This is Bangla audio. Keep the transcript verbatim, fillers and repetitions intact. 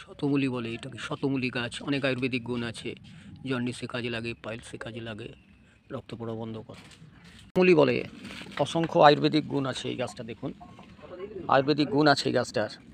শতমূলী বলে এটাকে, শতমূলী গাছ। অনেক আয়ুর্বেদিক গুণ আছে, জন্ডিসে কাজে লাগে, পাইলসে কাজে লাগে, রক্ত পড়া বন্ধ করে। মূলী বলে, অসংখ্য আয়ুর্বেদিক গুণ আছে এই গাছটা। দেখুন, আয়ুর্বেদিক গুণ আছে এই গাছটার।